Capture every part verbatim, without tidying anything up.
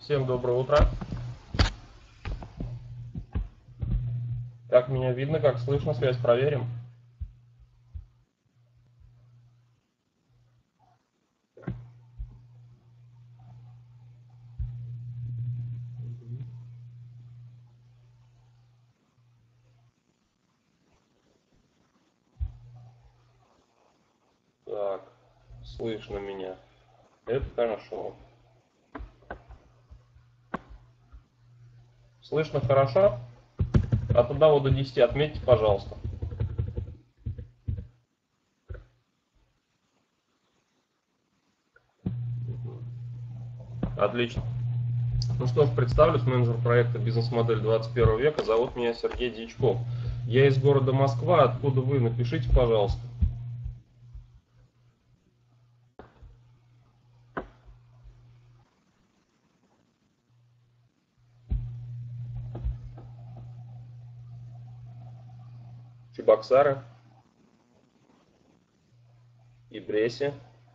Всем доброе утро. Как меня видно, как слышно, связь проверим. Так, слышно меня. Это хорошо. Слышно хорошо? От одного до десяти отметьте, пожалуйста. Отлично. Ну что ж, представлюсь, менеджер проекта «Бизнес-модель двадцать первого века». Зовут меня Сергей Дьячков. Я из города Москва. Откуда вы? Напишите, пожалуйста. Чебоксары и Бреси.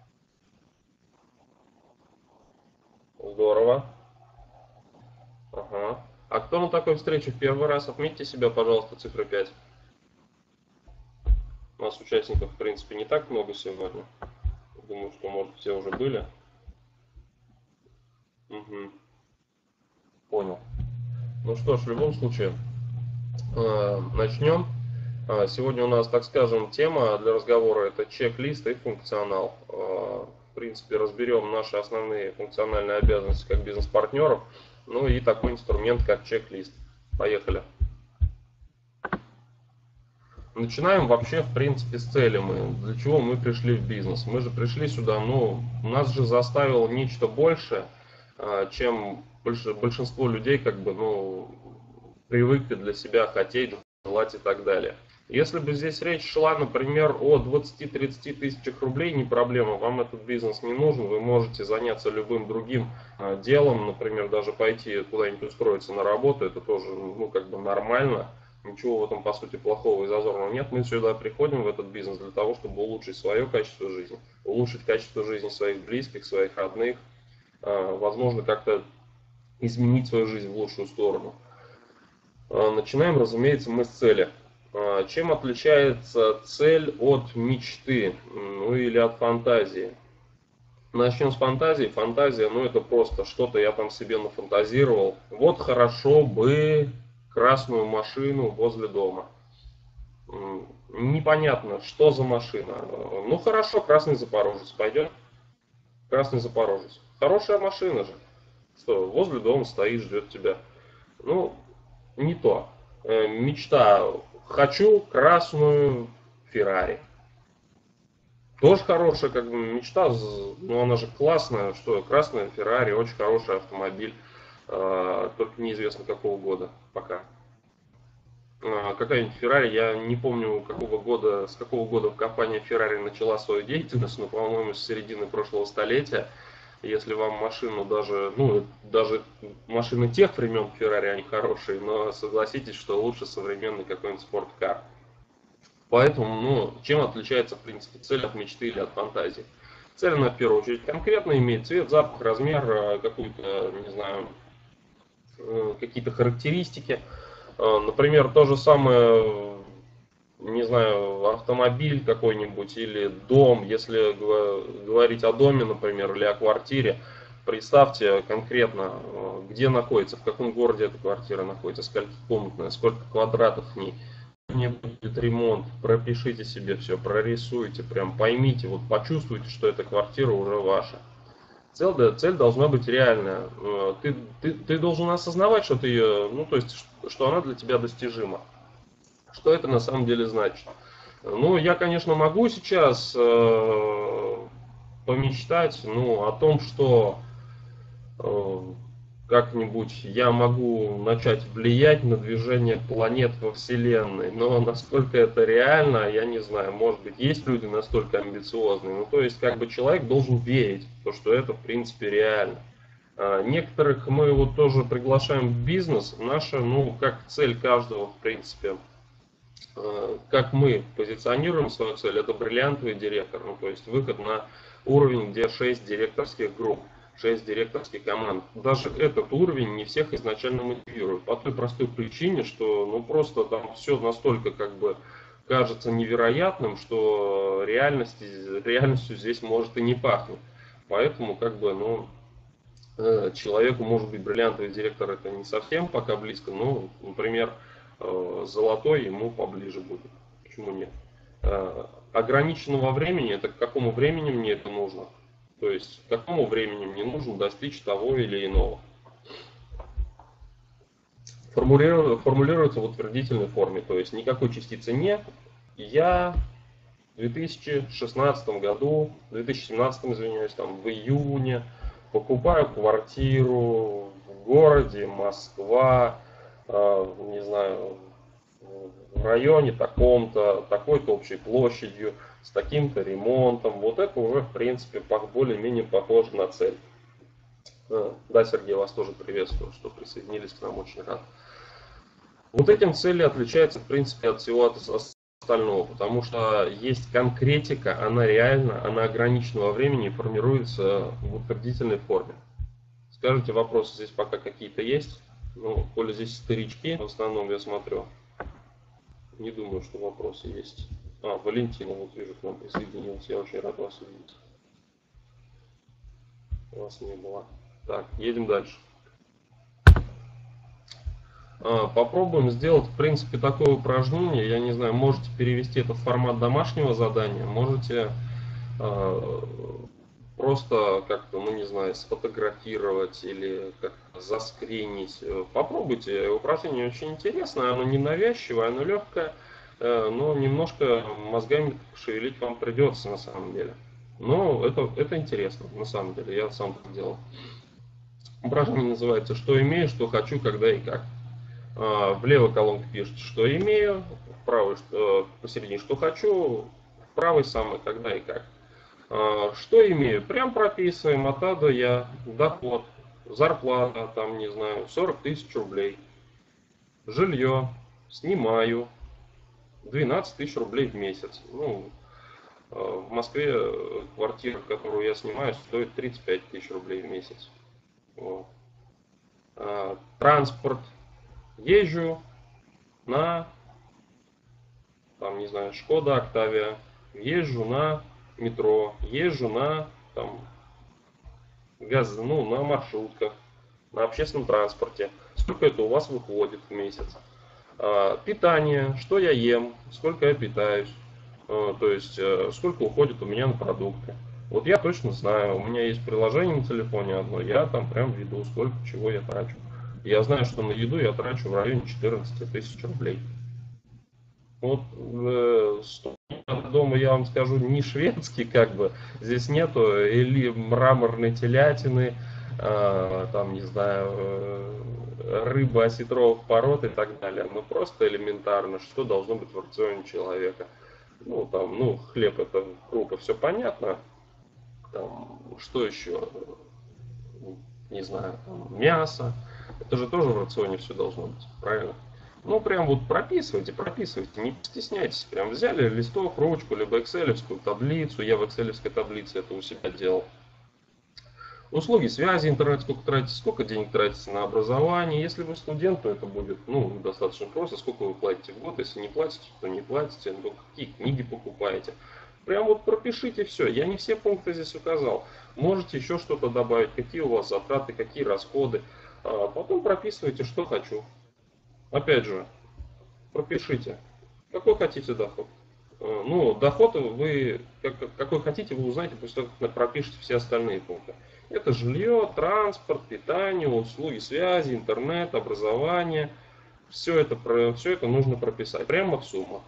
Здорово. Ага. А кто на такой встрече в первый раз? Отметьте себя, пожалуйста, цифра пять. У нас участников, в принципе, не так много сегодня. Думаю, что, может, все уже были. Угу. Понял. Ну что ж, в любом случае, э, начнем. Сегодня у нас, так скажем, тема для разговора — это чек-лист и функционал. Э, в принципе, разберем наши основные функциональные обязанности как бизнес-партнеров, ну и такой инструмент, как чек-лист. Поехали. Начинаем вообще, в принципе, с цели мы. Для чего мы пришли в бизнес? Мы же пришли сюда, ну, нас же заставило нечто большее, чем большинство людей, как бы, ну, привыкли для себя хотеть, желать и так далее. Если бы здесь речь шла, например, о двадцати-тридцати тысячах рублей, не проблема, вам этот бизнес не нужен, вы можете заняться любым другим делом, например, даже пойти куда-нибудь устроиться на работу, это тоже, ну, как бы нормально. Ничего в этом, по сути, плохого и зазорного нет. Мы сюда приходим, в этот бизнес, для того, чтобы улучшить свое качество жизни, улучшить качество жизни своих близких, своих родных, возможно, как-то изменить свою жизнь в лучшую сторону. Начинаем, разумеется, мы с цели. Чем отличается цель от мечты, ну или от фантазии? Начнем с фантазии. Фантазия, ну это просто что-то я там себе нафантазировал. Вот хорошо бы красную машину возле дома. Непонятно, что за машина. Ну хорошо, красный Запорожец пойдет. Красный Запорожец. Хорошая машина же. Что, возле дома стоит, ждет тебя. Ну, не то. Мечта. Хочу красную Феррари. Тоже хорошая как бы мечта, но она же классная, что красная Феррари, очень хороший автомобиль, только неизвестно какого года пока. Какая-нибудь Феррари, я не помню какого года, с какого года компания Феррари начала свою деятельность, но, по-моему, с середины прошлого столетия. Если вам машину даже, ну, даже машины тех времен Феррари, они хорошие, но согласитесь, что лучше современный какой-нибудь спорткар. Поэтому, ну, чем отличается, в принципе, цель от мечты или от фантазии? Цель, она, в первую очередь, конкретно имеет цвет, запах, размер, какую-то, не знаю, какие-то характеристики. Например, то же самое, не знаю, автомобиль какой-нибудь или дом. Если говорить о доме, например, или о квартире, представьте конкретно, где находится, в каком городе эта квартира находится, сколькикомнатная, сколько квадратов в ней. Не будет ремонт, пропишите себе все, прорисуйте, прям поймите, вот почувствуйте, что эта квартира уже ваша. Цель, да, цель должна быть реальная. Ты, ты, ты должен осознавать, что ты ее, ну, то есть, что она для тебя достижима. Что это на самом деле значит? Ну, я, конечно, могу сейчас э, помечтать, ну, о том, что э, как-нибудь я могу начать влиять на движение планет во Вселенной, но насколько это реально, я не знаю. Может быть, есть люди настолько амбициозные. Ну, то есть, как бы человек должен верить в то, что это, в принципе, реально. А некоторых мы вот тоже приглашаем в бизнес. Наша, ну, как цель каждого, в принципе, как мы позиционируем свою цель, это бриллиантовый директор. Ну, то есть, выход на уровень, где шесть директорских групп. шесть директорских команд. Даже этот уровень не всех изначально мотивирует. По той простой причине, что ну просто там все настолько как бы кажется невероятным, что реальности, реальностью здесь может и не пахнуть. Поэтому как бы, ну, человеку, может быть, бриллиантовый директор это не совсем пока близко, но, например, золотой ему поближе будет. Почему нет? Ограниченного времени, это к какому времени мне это нужно? То есть, к какому времени мне нужно достичь того или иного? Формулируется в утвердительной форме, то есть никакой частицы нет. Я в две тысячи шестнадцатом году, в две тысячи семнадцатом, извиняюсь, там, в июне покупаю квартиру в городе Москва, э, не знаю, в районе таком-то, такой-то общей площадью, с таким-то ремонтом. Вот это уже, в принципе, более-менее похоже на цель. Да, Сергей, вас тоже приветствую, что присоединились к нам, очень рад. Вот этим цели отличаются, в принципе, от всего остального, потому что есть конкретика, она реально, она ограниченного времени формируется в утвердительной форме. Скажите, вопросы здесь пока какие-то есть? Ну, коли здесь старички, в основном я смотрю, не думаю, что вопросы есть. А, Валентина, вот вижу, к нам присоединилась, я очень рад вас увидеть. Вас не было. Так, едем дальше. Попробуем сделать, в принципе, такое упражнение. Я не знаю, можете перевести это в формат домашнего задания, можете э, просто как-то, ну не знаю, сфотографировать или как-то заскринить. Попробуйте, упражнение очень интересное, оно не навязчивое, оно легкое, э, но немножко мозгами шевелить вам придется на самом деле. Но это, это интересно, на самом деле, я сам так делал. Упражнение называется «Что имею, что хочу, когда и как». В левой колонке пишет, что имею, в правой что, посередине, что хочу, в правой самой, когда и как. Что имею? Прям прописываем от А до Я. Доход, зарплата, там, не знаю, сорок тысяч рублей. Жилье, снимаю, двенадцать тысяч рублей в месяц. Ну, в Москве квартира, которую я снимаю, стоит тридцать пять тысяч рублей в месяц. Вот. Транспорт. Езжу на, там, не знаю, Шкода Октавия, езжу на метро, езжу на, там, газ, ну, на маршрутках, на общественном транспорте. Сколько это у вас выходит в месяц? А, питание, что я ем, сколько я питаюсь, а, то есть а, сколько уходит у меня на продукты. Вот я точно знаю, у меня есть приложение на телефоне одно, я там прям веду, сколько чего я трачу. Я знаю, что на еду я трачу в районе четырнадцати тысяч рублей. Вот э, дома, я вам скажу, не шведский, как бы. Здесь нету или мраморной телятины, э, там, не знаю, э, рыбы осетровых пород и так далее. Но просто элементарно, что должно быть в рационе человека. Ну, там, ну, хлеб, это крупа, все понятно. Там, что еще? Не знаю, там, мясо. Это же тоже в рационе все должно быть, правильно? Ну, прям вот прописывайте, прописывайте, не стесняйтесь. Прям взяли листок, ручку, либо экселевскую таблицу. Я в экселевской таблице это у себя делал. Услуги связи, интернет, сколько тратите, сколько денег тратите на образование. Если вы студент, то это будет, ну, достаточно просто. Сколько вы платите в год, если не платите, то не платите. Ну, какие книги покупаете. Прям вот пропишите все. Я не все пункты здесь указал. Можете еще что-то добавить, какие у вас затраты, какие расходы. А потом прописывайте, что хочу. Опять же, пропишите, какой хотите доход. Ну, доход вы, какой хотите, вы узнаете после того, как пропишете все остальные пункты. Это жилье, транспорт, питание, услуги связи, интернет, образование. Все это, все это нужно прописать прямо в суммах.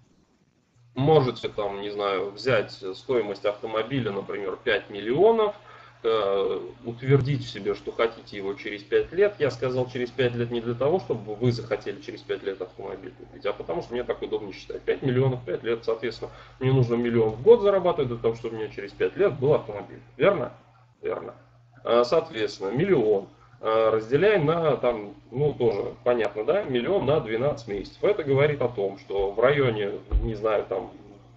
Можете там, не знаю, взять стоимость автомобиля, например, пять миллионов, утвердить в себе, что хотите его через пять лет. Я сказал через пять лет не для того, чтобы вы захотели через пять лет автомобиль купить, а потому что мне так удобнее считать. пять миллионов, пять лет, соответственно, мне нужно миллион в год зарабатывать для того, чтобы у меня через пять лет был автомобиль. Верно? Верно. Соответственно, миллион разделяем на, там, ну тоже понятно, да, миллион на двенадцать месяцев. Это говорит о том, что в районе, не знаю, там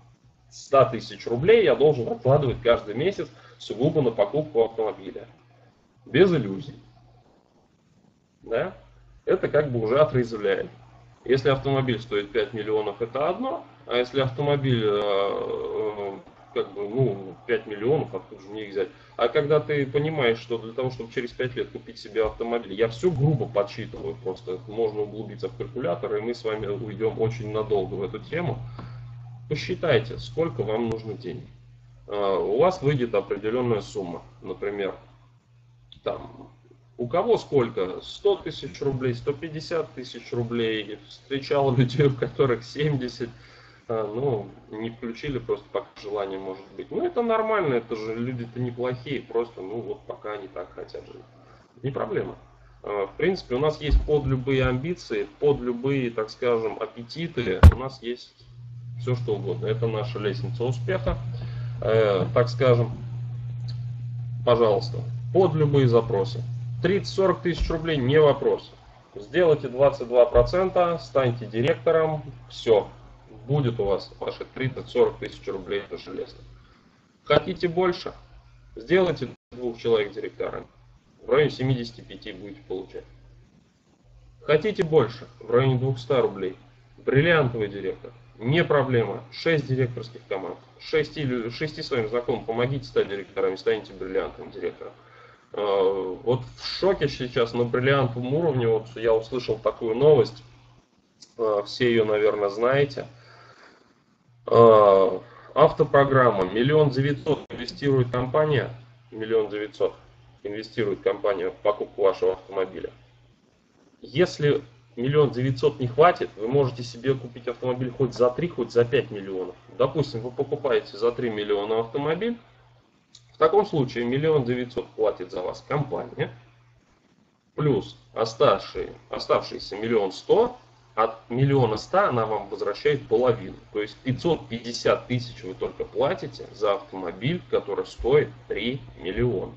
ста тысяч рублей я должен откладывать каждый месяц сугубо на покупку автомобиля. без иллюзий. Да? Это как бы уже отрезвляет. Если автомобиль стоит пять миллионов, это одно, а если автомобиль э, э, как бы, ну, пять миллионов, откуда же мне их взять? А когда ты понимаешь, что для того, чтобы через пять лет купить себе автомобиль, я все грубо подсчитываю, просто можно углубиться в калькулятор, и мы с вами уйдем очень надолго в эту тему. Посчитайте, сколько вам нужно денег. Э, у вас выйдет определенная сумма, например, там, у кого сколько? сто тысяч рублей, сто пятьдесят тысяч рублей. Встречал людей, у которых семьдесят. Ну, не включили просто пока желание может быть. Ну, это нормально, это же люди-то неплохие. Просто, ну, вот пока они так хотят жить. Не проблема. В принципе, у нас есть под любые амбиции, под любые, так скажем, аппетиты. У нас есть все, что угодно. Это наша лестница успеха. Так скажем, пожалуйста, под любые запросы. тридцать-сорок тысяч рублей не вопрос. Сделайте двадцать два процента, станьте директором, все. Будет у вас ваши тридцать-сорок тысяч рублей, это железно. Хотите больше? Сделайте двух человек директорами. В районе семидесяти пяти будете получать. Хотите больше? В районе двухсот рублей. Бриллиантовый директор. Не проблема. шесть директорских команд. шести, шести своим знакомым помогите стать директорами, станете бриллиантовым директором. Вот в шоке сейчас на бриллиантовом уровне. Вот я услышал такую новость. Все ее, наверное, знаете. Автопрограмма. Миллион девятьсот инвестирует компания. Миллион девятьсот инвестирует компания в покупку вашего автомобиля. Если миллион девятьсот не хватит, вы можете себе купить автомобиль хоть за три, хоть за пять миллионов. Допустим, вы покупаете за три миллиона автомобиль. В таком случае миллион девятьсот платит за вас компания. Плюс оставшие, оставшиеся миллион сто. От миллиона ста она вам возвращает половину. То есть пятьсот пятьдесят тысяч вы только платите за автомобиль, который стоит три миллиона.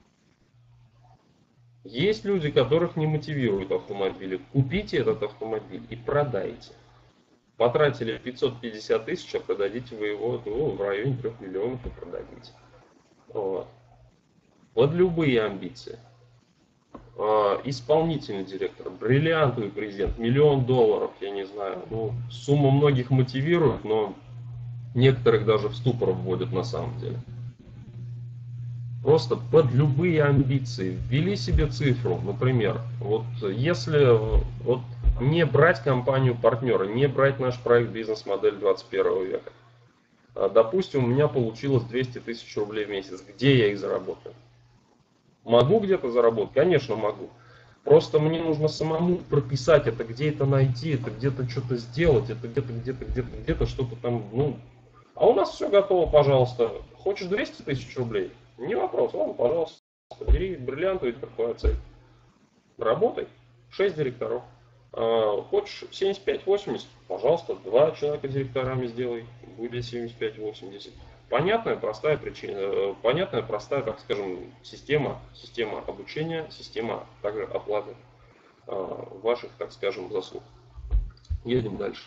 Есть люди, которых не мотивируют автомобили. Купите этот автомобиль и продайте. Потратили пятьсот пятьдесят тысяч, а продадите вы его, ну, в районе трёх миллионов и продадите. Вот. Под любые амбиции. Исполнительный директор, бриллиантовый президент, миллион долларов, я не знаю. Ну, сумма многих мотивирует, но некоторых даже в ступор вводят на самом деле. Просто под любые амбиции. Ввели себе цифру, например, вот если вот не брать компанию партнера, не брать наш проект бизнес-модель двадцать первого века. Допустим, у меня получилось двести тысяч рублей в месяц. Где я их заработаю? Могу где-то заработать? Конечно, могу. Просто мне нужно самому прописать это, где это найти, это где-то что-то сделать, это где-то, где-то, где-то, где-то что-то там, ну. А у нас все готово, пожалуйста. Хочешь двести тысяч рублей? Не вопрос, ладно, пожалуйста. Бери бриллиантовый, это твоя цель. Работай. шесть директоров. А, хочешь семьдесят пять восемьдесят? Пожалуйста, два человека директорами сделай. Будет семьдесят пять восемьдесят. Понятная, простая причина, понятная, простая, так скажем, система, система обучения, система также оплаты э, ваших, так скажем, заслуг. Едем дальше.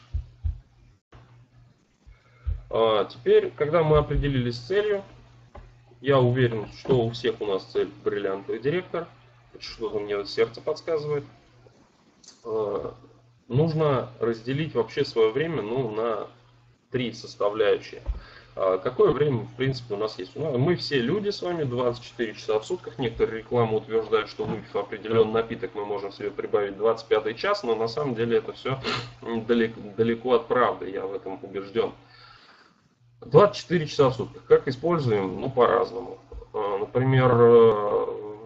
А теперь, когда мы определились с целью, я уверен, что у всех у нас цель бриллиантовый директор, что-то мне сердце подсказывает. Э, нужно разделить вообще свое время, ну, на три составляющие. Какое время, в принципе, у нас есть? Мы все люди с вами, двадцать четыре часа в сутках. Некоторые рекламы утверждают, что выпив определенный напиток, мы можем себе прибавить двадцать пятый час, но на самом деле это все далеко, далеко от правды, я в этом убежден. двадцать четыре часа в сутках. Как используем? Ну, по-разному. Например,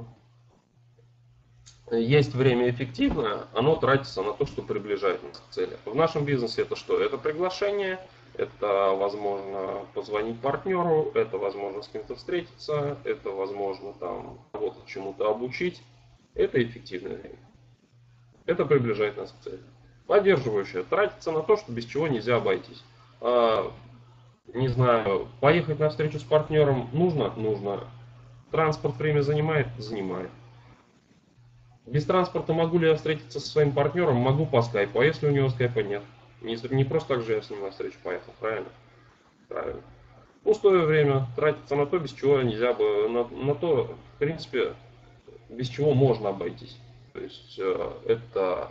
есть время эффективное, оно тратится на то, что приближает нас к цели. В нашем бизнесе это что? Это приглашение. Это, возможно, позвонить партнеру, это, возможно, с кем-то встретиться, это, возможно, там кого-то чему-то обучить. Это эффективное время. Это приближает нас к цели. Поддерживающее тратится на то, что без чего нельзя обойтись. А, не знаю, поехать на встречу с партнером нужно? Нужно. Транспорт время занимает? Занимает. Без транспорта могу ли я встретиться со своим партнером? Могу по скайпу, а если у него скайпа нет? Не, не просто так же я с ним на встречу поехал, правильно? Правильно. Пустое время тратится на то, без чего нельзя бы, на, на то, в принципе, без чего можно обойтись. То есть это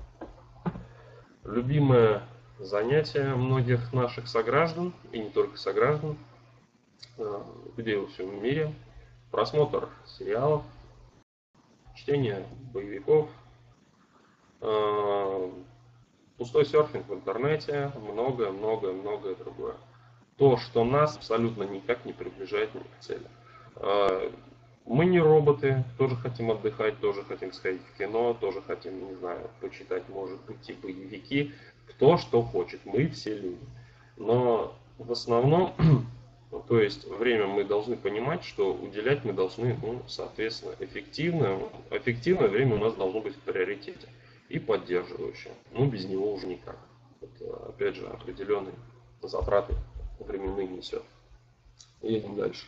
любимое занятие многих наших сограждан, и не только сограждан, людей во всем мире. Просмотр сериалов, чтение боевиков, пустой серфинг в интернете, многое-многое-многое другое. То, что нас абсолютно никак не приближает ни к цели. Мы не роботы, тоже хотим отдыхать, тоже хотим сходить в кино, тоже хотим, не знаю, почитать, может быть, и боевики. Кто что хочет, мы все люди. Но в основном, то есть время мы должны понимать, что уделять мы должны, ну, соответственно, эффективное. Эффективное время у нас должно быть в приоритете. И поддерживающее. Ну, без него уже никак. Это, опять же, определенные затраты временные несет. Едем дальше.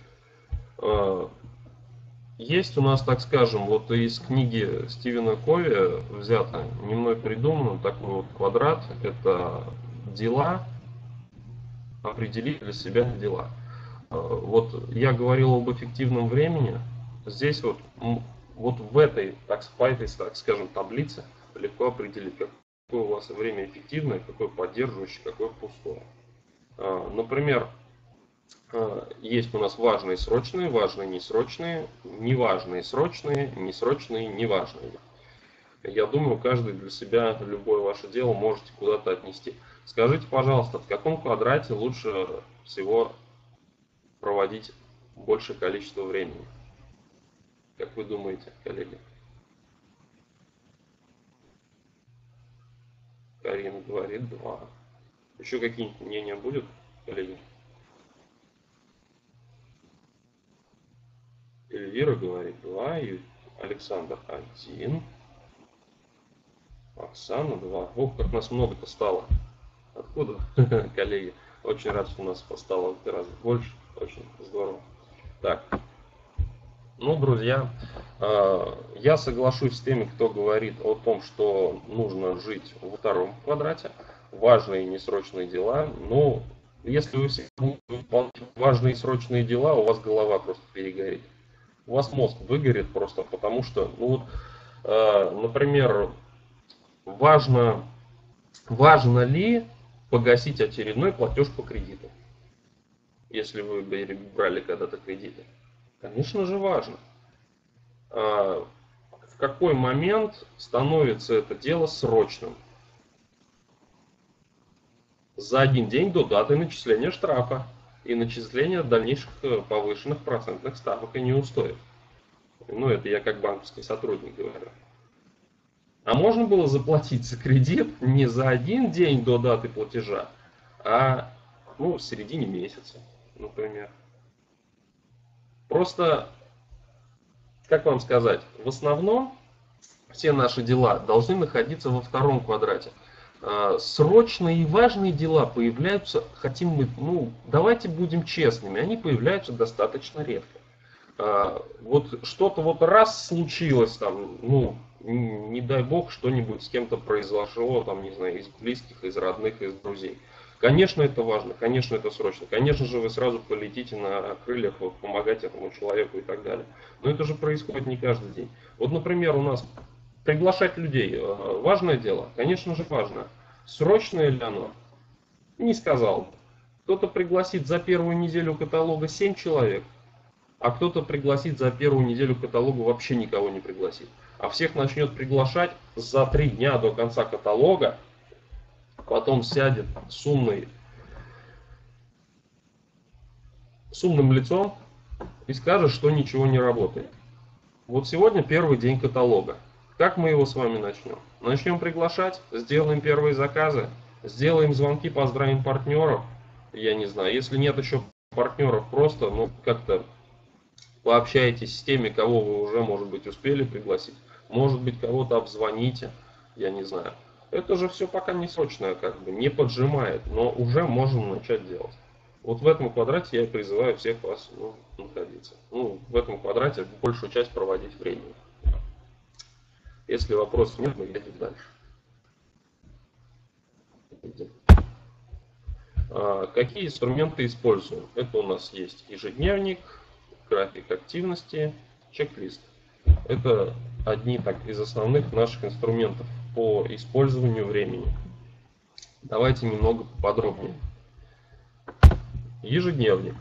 Есть у нас, так скажем, вот из книги Стивена Кови взято, не мной придумано, такой вот квадрат. Это дела, определить для себя дела. Вот я говорил об эффективном времени. Здесь вот, вот в этой, так, по этой, так скажем, таблице легко определить, какое у вас время эффективное, какое поддерживающее, какое пустое. Например, есть у нас важные срочные, важные несрочные, неважные срочные, несрочные, неважные. Я думаю, каждый для себя любое ваше дело можете куда-то отнести. Скажите, пожалуйста, в каком квадрате лучше всего проводить большее количество времени? Как вы думаете, коллеги? Карина говорит два. Еще какие-нибудь мнения будут, коллеги? Эльвира говорит два, и Александр один, Оксана два. Ох, как нас много-то стало. Откуда, коллеги? Очень рад, что у нас стало гораздо больше. Очень здорово. Так. Ну, друзья, я соглашусь с теми, кто говорит о том, что нужно жить во втором квадрате. Важные и несрочные дела. Но если вы все выполняете важные и срочные дела, у вас голова просто перегорит. У вас мозг выгорит просто потому, что, ну вот, э, например, важно, важно ли погасить очередной платеж по кредиту, если вы брали когда-то кредиты. Конечно же важно. А в какой момент становится это дело срочным? За один день до даты начисления штрафа и начисления дальнейших повышенных процентных ставок и неустоев. Ну, это я как банковский сотрудник говорю. А можно было заплатить за кредит не за один день до даты платежа, а, ну, в середине месяца, например. Просто, как вам сказать, в основном все наши дела должны находиться во втором квадрате. Срочные и важные дела появляются, хотим мы, ну, давайте будем честными, они появляются достаточно редко. Вот что-то вот раз случилось, там, ну, не дай бог, что-нибудь с кем-то произошло, там, не знаю, из близких, из родных, из друзей. Конечно, это важно, конечно, это срочно. Конечно же, вы сразу полетите на крыльях, вот, помогать этому человеку и так далее. Но это же происходит не каждый день. Вот, например, у нас приглашать людей – важное дело? Конечно же, важно. Срочное ли оно? Не сказал. Кто-то пригласит за первую неделю каталога семь человек, а кто-то пригласит за первую неделю каталога вообще никого не пригласит. А всех начнет приглашать за три дня до конца каталога, потом сядет с, умной, с умным лицом и скажет, что ничего не работает. Вот сегодня первый день каталога. Как мы его с вами начнем? Начнем приглашать, сделаем первые заказы, сделаем звонки, поздравим партнеров. Я не знаю, если нет еще партнеров, просто, ну, как-то пообщайтесь с теми, кого вы уже, может быть, успели пригласить. Может быть, кого-то обзвоните, я не знаю. Это же все пока не срочное, как бы, не поджимает, но уже можем начать делать. Вот в этом квадрате я призываю всех вас, ну, находиться. Ну, в этом квадрате большую часть проводить времени. Если вопросов нет, мы едем дальше. А, какие инструменты используем? Это у нас есть ежедневник, график активности, чек-лист. Это одни так, из основных наших инструментов по использованию времени. Давайте немного подробнее. Ежедневник.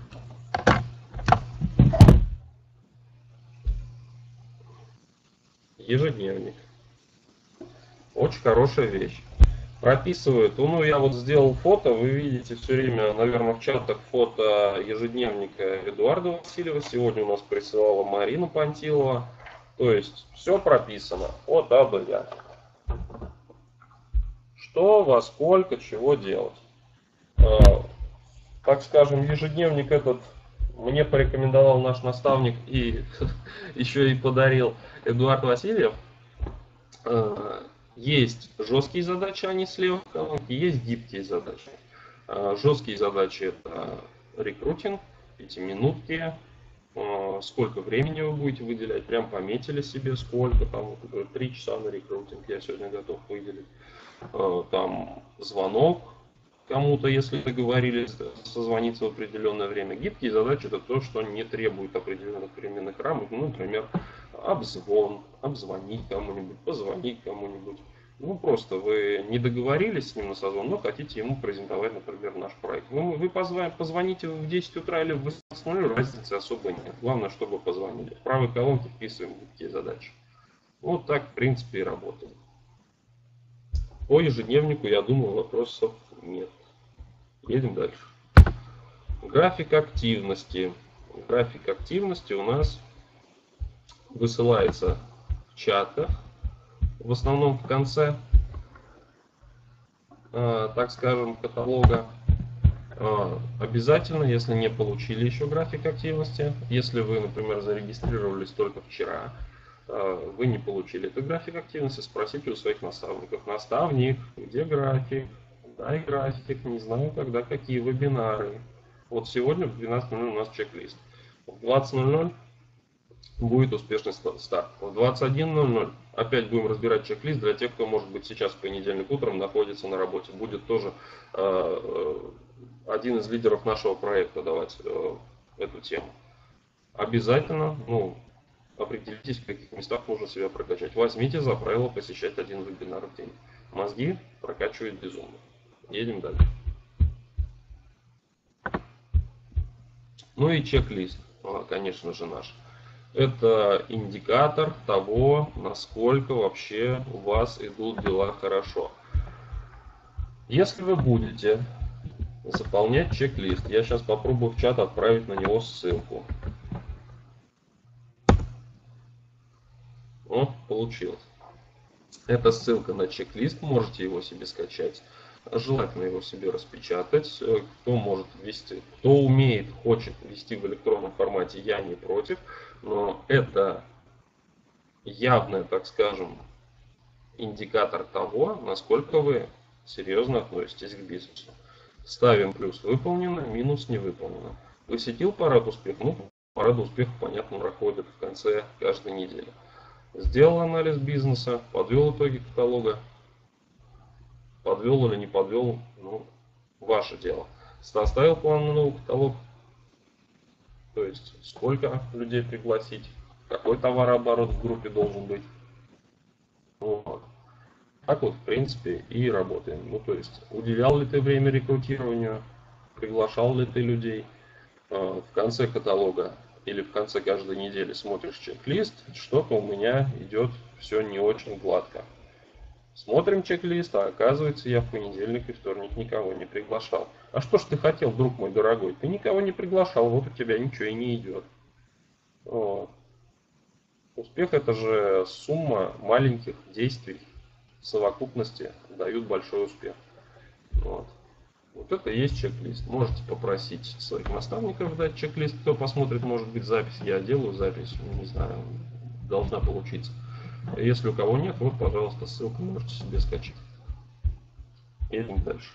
Ежедневник. Очень хорошая вещь. Прописывает, ну я вот сделал фото, вы видите все время, наверное, в чатах фото ежедневника Эдуарда Васильева. Сегодня у нас присылала Марина Пантилова. То есть все прописано от А до Я. Что, во сколько, чего делать. Так скажем, ежедневник этот мне порекомендовал наш наставник и еще и подарил Эдуард Васильев. Есть жесткие задачи, они слева в колонке, есть гибкие задачи. Жесткие задачи — это рекрутинг, пятиминутки, сколько времени вы будете выделять, прям пометили себе сколько, там три часа на рекрутинг я сегодня готов выделить. Там звонок кому-то, если договорились созвониться в определенное время. Гибкие задачи — это то, что не требует определенных временных рамок, ну, например, обзвон, обзвонить кому-нибудь, позвонить кому-нибудь. Ну, просто вы не договорились с ним на созвон, но хотите ему презентовать, например, наш проект. Ну, вы позвоните в десять утра или в восемнадцать ноль ноль, разницы особо нет. Главное, чтобы позвонили. В правой колонке вписываем гибкие задачи. Вот так, в принципе, и работаем. По ежедневнику, я думаю, вопросов нет. Едем дальше. График активности. График активности у нас высылается в чатах, в основном в конце, э, так скажем, каталога. Э, обязательно, если не получили еще график активности, если вы, например, зарегистрировались только вчера, э, вы не получили этот график активности, спросите у своих наставников: наставник, где график? Дай график, не знаю когда, какие вебинары. Вот сегодня в двенадцать ноль ноль у нас чек-лист. В двадцать ноль ноль будет успешный старт. В двадцать один ноль ноль опять будем разбирать чек-лист для тех, кто, может быть, сейчас в понедельник утром находится на работе. Будет тоже э, один из лидеров нашего проекта давать э, эту тему. Обязательно, ну, определитесь, в каких местах нужно себя прокачать. Возьмите за правило посещать один вебинар в день. Мозги прокачивают безумно. Едем дальше. Ну и чек-лист, конечно же, наш. Это индикатор того, насколько вообще у вас идут дела хорошо. Если вы будете заполнять чек-лист, я сейчас попробую в чат отправить на него ссылку. Вот, получилось. Это ссылка на чек-лист, можете его себе скачать. Желательно его себе распечатать. Кто может ввести, кто умеет, хочет ввести в электронном формате, я не против. Но это явный, так скажем, индикатор того, насколько вы серьезно относитесь к бизнесу. Ставим плюс выполнено, минус не выполнено. Посетил парад успеха? Ну, парад успеха, понятно, проходит в конце каждой недели. Сделал анализ бизнеса, подвел итоги каталога. Подвел или не подвел, ну, ваше дело. Составил план на новый каталог. То есть, сколько людей пригласить, какой товарооборот в группе должен быть. Вот. Так вот, в принципе, и работаем. Ну, то есть, уделял ли ты время рекрутированию, приглашал ли ты людей. В конце каталога или в конце каждой недели смотришь чек-лист, что-то у меня идет все не очень гладко. Смотрим чек-лист, а оказывается, я в понедельник и вторник никого не приглашал. А что ж ты хотел, друг мой дорогой? Ты никого не приглашал, вот у тебя ничего и не идет. Вот. Успех — это же сумма маленьких действий в совокупности дают большой успех. Вот. Вот это и есть чек-лист. Можете попросить своих наставников дать чек-лист. Кто посмотрит, может быть, запись. Я делаю запись, не знаю, должна получиться. Если у кого нет, вот, пожалуйста, ссылку можете себе скачать. Едем дальше.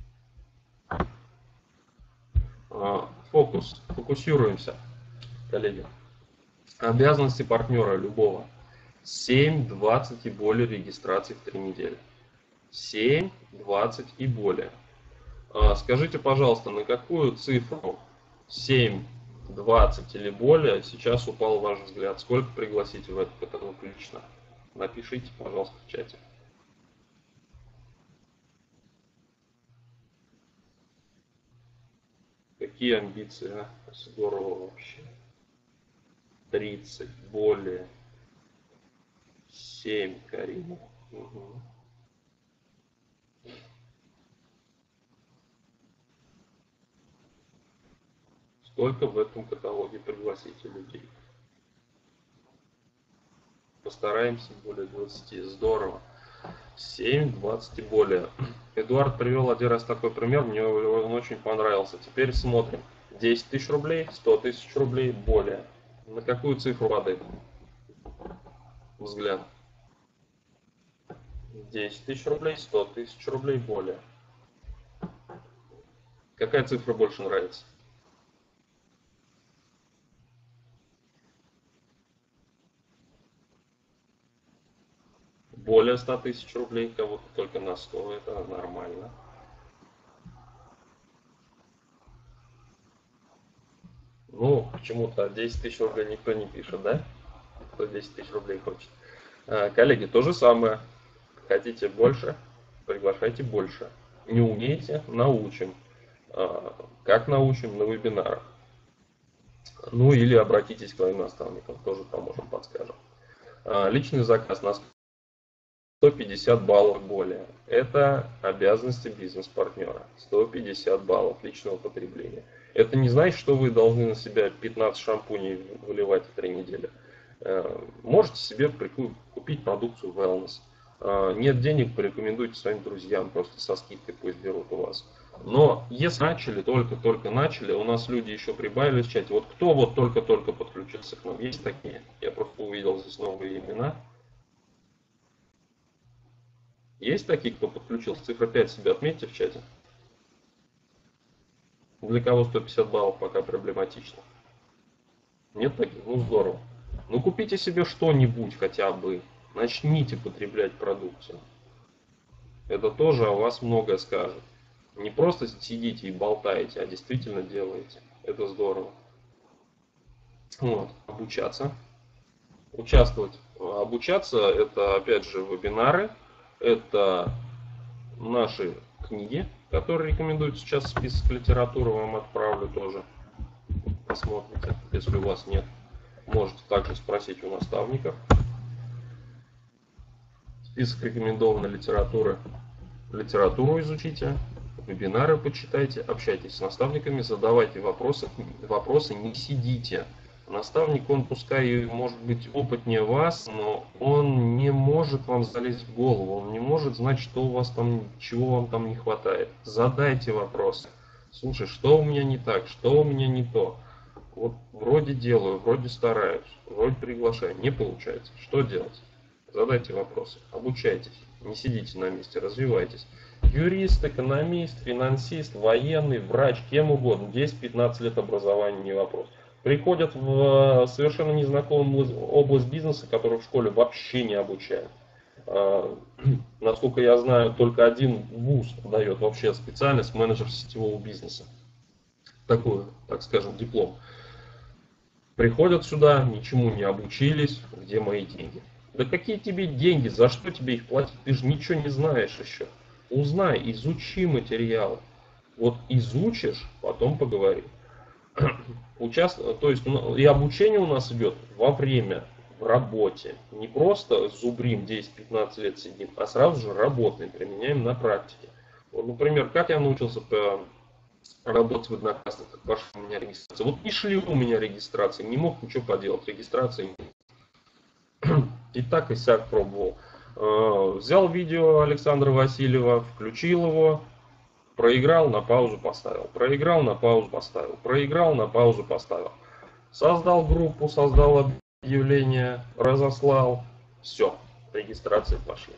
Фокус. Фокусируемся, коллеги. Обязанности партнера любого. семь, двадцать и более регистраций в три недели. семь, двадцать и более. Скажите, пожалуйста, на какую цифру семь двадцать или более, сейчас упал ваш взгляд. Сколько пригласите в этот каталог лично? Напишите, пожалуйста, в чате. Какие амбиции, а? Здорово вообще. тридцать, более. семь, Карина. Угу. Сколько в этом каталоге пригласите людей? Постараемся более двадцати. Здорово. семь, двадцать и более. Эдуард привел один раз такой пример, мне он очень понравился. Теперь смотрим. десять тысяч рублей, сто тысяч рублей, более. На какую цифру падает взгляд? десять тысяч рублей, сто тысяч рублей, более. Какая цифра больше нравится? Более ста тысяч рублей, кого-то только на сто, это нормально. Ну, почему-то десять тысяч рублей никто не пишет, да? Кто десять тысяч рублей хочет. А, коллеги, то же самое. Хотите больше? Приглашайте больше. Не умеете? Научим. А, как научим? На вебинарах. Ну или обратитесь к своим наставникам, тоже поможем, подскажем. А, личный заказ на сто пятьдесят баллов более. Это обязанности бизнес-партнера. сто пятьдесят баллов личного потребления. Это не значит, что вы должны на себя пятнадцать шампуней выливать в три недели. Можете себе купить продукцию wellness. Нет денег, порекомендуйте своим друзьям, просто со скидкой пусть берут у вас. Но если начали, только-только начали, у нас люди еще прибавились в чате. Вот кто вот только-только подключился к нам? Есть такие? Я просто увидел здесь новые имена. Есть такие, кто подключился? Цифра пять себе отметьте в чате. Для кого сто пятьдесят баллов пока проблематично? Нет таких? Ну здорово. Ну купите себе что-нибудь хотя бы. Начните потреблять продукцию. Это тоже о вас многое скажет. Не просто сидите и болтаете, а действительно делаете. Это здорово. Вот. Обучаться. Участвовать. Обучаться это опять же вебинары. Это наши книги, которые рекомендуют сейчас, список литературы вам отправлю тоже. Посмотрите, если у вас нет. Можете также спросить у наставников. Список рекомендованной литературы. Литературу изучите, вебинары почитайте, общайтесь с наставниками, задавайте вопросы. Вопросы не сидите. Наставник, он пускай может быть опытнее вас, но он не может вам залезть в голову, он не может знать, что у вас там, чего вам там не хватает. Задайте вопросы. Слушай, что у меня не так, что у меня не то. Вот вроде делаю, вроде стараюсь, вроде приглашаю, не получается. Что делать? Задайте вопросы, обучайтесь, не сидите на месте, развивайтесь. Юрист, экономист, финансист, военный, врач, кем угодно, десять-пятнадцать лет образования не вопрос. Приходят в совершенно незнакомую область бизнеса, которую в школе вообще не обучают. Насколько я знаю, только один вуз дает вообще специальность менеджер сетевого бизнеса. Такой, так скажем, диплом. Приходят сюда, ничему не обучились, где мои деньги? Да какие тебе деньги, за что тебе их платить? Ты же ничего не знаешь еще. Узнай, изучи материалы. Вот изучишь, потом поговорим. Участвовать, то есть и обучение у нас идет во время, в работе. Не просто зубрим десять-пятнадцать лет сидим, а сразу же работаем, применяем на практике. Вот, например, как я научился работать в Одноклассниках, пошла у меня регистрация. Вот не шли у меня регистрации, не мог ничего поделать, регистрации. И так и сяк пробовал. Взял видео Александра Васильева, включил его. Проиграл, на паузу поставил. Проиграл, на паузу поставил. Проиграл, на паузу поставил. Создал группу, создал объявление, разослал. Все, регистрации пошли.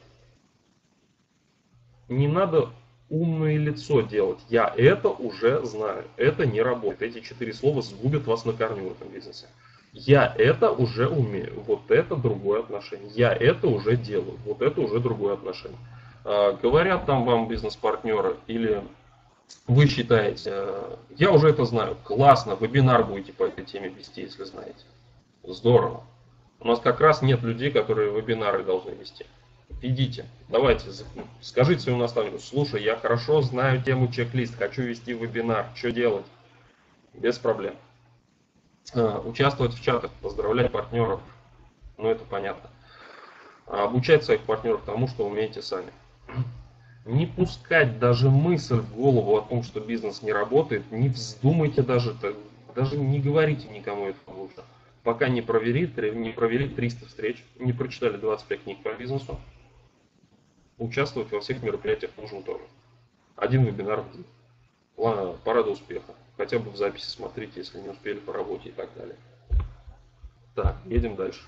Не надо умное лицо делать. Я это уже знаю. Это не работает. Эти четыре слова сгубят вас на корню в этом бизнесе. Я это уже умею. Вот это другое отношение. Я это уже делаю. Вот это уже другое отношение. Говорят там вам бизнес-партнеры или Вы считаете, э, я уже это знаю, классно, вебинар будете по этой теме вести, если знаете. Здорово. У нас как раз нет людей, которые вебинары должны вести. Ведите, давайте, скажите своему наставнику, слушай, я хорошо знаю тему чек-лист, хочу вести вебинар, что делать? Без проблем. Участвовать в чатах, поздравлять партнеров, ну это понятно. Обучать своих партнеров тому, что умеете сами. Не пускать даже мысль в голову о том, что бизнес не работает, не вздумайте даже, даже не говорите никому этого лучше. Пока не провели, не провели триста встреч, не прочитали двадцать пять книг по бизнесу, участвовать во всех мероприятиях нужно тоже. Один вебинар в день. Ладно, парада успеха. Хотя бы в записи смотрите, если не успели по работе и так далее. Так, едем дальше.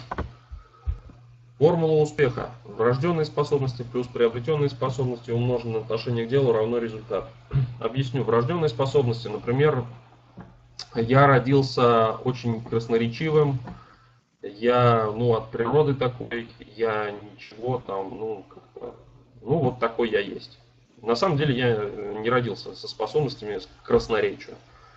Формула успеха. Врожденные способности плюс приобретенные способности умноженное на отношение к делу равно результат. Объясню. Врожденные способности, например, я родился очень красноречивым, я, ну, от природы такой, я ничего там, ну, как-то, ну, вот такой я есть. На самом деле я не родился со способностями к красноречию.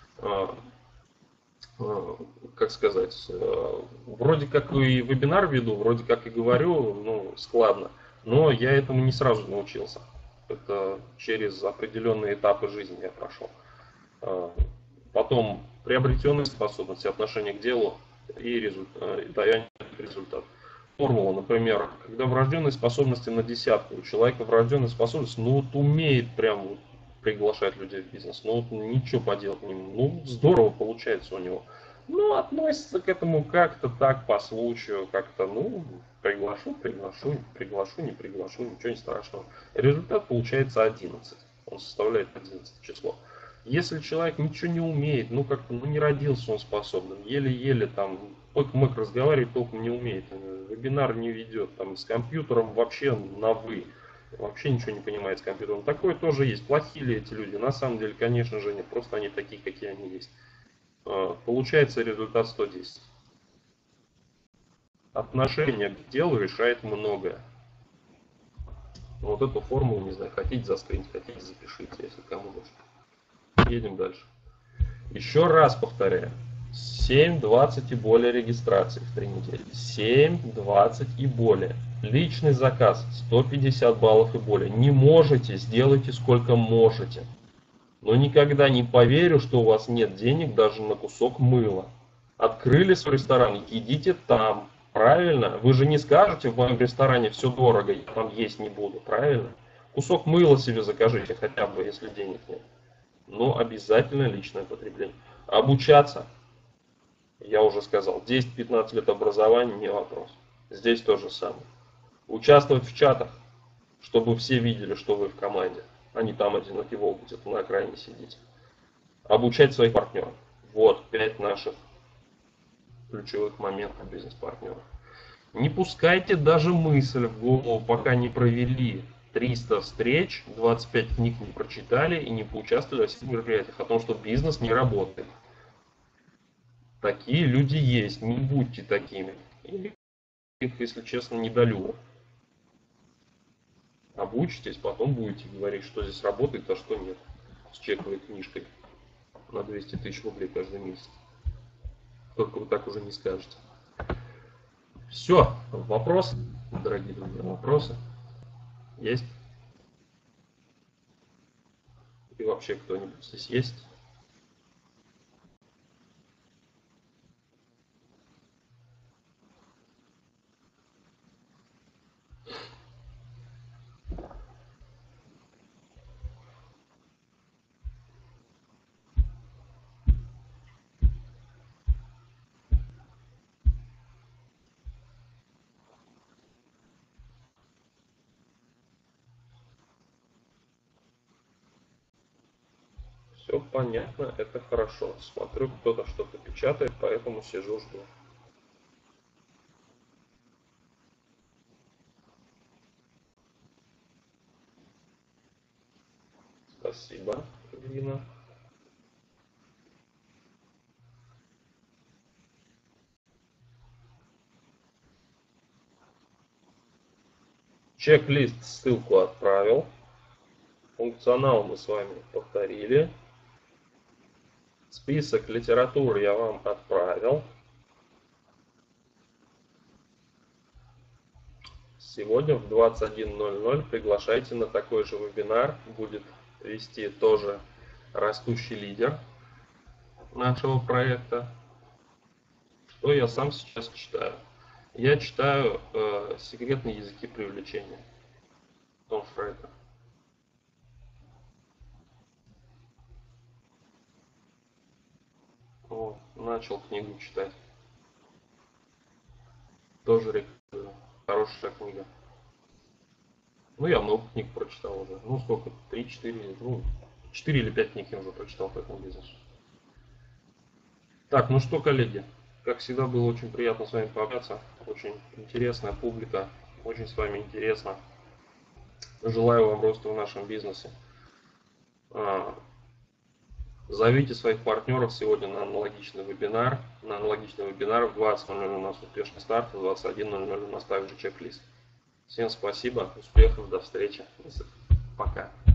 Как сказать, вроде как и вебинар веду, вроде как и говорю, ну, складно, но я этому не сразу научился. Это через определенные этапы жизни я прошел. Потом приобретенные способности, отношение к делу и результат, даяние результат. Формула, например, когда врожденные способности на десятку, у человека врожденные способности, ну вот умеет прям вот приглашать людей в бизнес, ну вот ничего поделать не может, ну здорово получается у него. Ну, относится к этому как-то так, по случаю, как-то, ну, приглашу, приглашу, приглашу, не приглашу, ничего не страшного. Результат получается одиннадцать, он составляет одиннадцать число. Если человек ничего не умеет, ну как-то, ну не родился он способным, еле-еле там, мык-мык разговаривать толком не умеет, вебинар не ведет, там с компьютером вообще на вы, вообще ничего не понимает с компьютером. Такое тоже есть. Плохие ли эти люди? На самом деле, конечно же, нет, просто они такие, какие они есть. Получается результат сто десять. Отношение к делу решает многое. Вот эту формулу, не знаю, хотите заскринить, хотите запишите, если кому нужно. Едем дальше. Еще раз повторяю. семь, двадцать и более регистраций в три недели. семь, двадцать и более. Личный заказ сто пятьдесят баллов и более. Не можете, сделайте сколько можете. Но никогда не поверю, что у вас нет денег даже на кусок мыла. Открыли свой ресторан, едите там. Правильно? Вы же не скажете, в моем ресторане все дорого, я там есть не буду. Правильно? Кусок мыла себе закажите, хотя бы, если денег нет. Но обязательно личное потребление. Обучаться, я уже сказал, десять-пятнадцать лет образования, не вопрос. Здесь то же самое. Участвовать в чатах, чтобы все видели, что вы в команде, а не там одинокий волк где-то на окраине сидите. Обучать своих партнеров. Вот пять наших ключевых моментов бизнес-партнеров. Не пускайте даже мысль в голову, пока не провели триста встреч, двадцать пять книг не прочитали и не поучаствовали в всех мероприятиях о том, что бизнес не работает. Такие люди есть, не будьте такими. Или их, если честно, недолюбы. Обучитесь, потом будете говорить, что здесь работает, а что нет. С чековой книжкой на двести тысяч рублей каждый месяц. Только вы так уже не скажете. Все, вопрос, дорогие друзья, вопросы есть? И вообще кто-нибудь здесь есть? Все понятно, это хорошо. Смотрю, кто-то что-то печатает, поэтому сижу, жду. Спасибо, Ирина. Чек-лист ссылку отправил. Функционал мы с вами повторили. Список литературы я вам отправил. Сегодня в двадцать один ноль ноль приглашайте на такой же вебинар. Будет вести тоже растущий лидер нашего проекта. Что я сам сейчас читаю? Я читаю э, «Секретные языки привлечения» Том Фрейда. Вот, начал книгу читать. Тоже рекомендую. Хорошая книга. Ну, я много книг прочитал уже. Ну, сколько? Три-четыре, ну, четыре или пять книг я уже прочитал по этому бизнесу. Так, ну что, коллеги, как всегда, было очень приятно с вами пообщаться. Очень интересная публика, очень с вами интересно. Желаю вам роста в нашем бизнесе. Зовите своих партнеров сегодня на аналогичный вебинар. На аналогичный вебинар в двадцать ноль ноль у нас успешный старт, в двадцать один ноль ноль у нас также чек-лист. Всем спасибо, успехов, до встречи. Пока.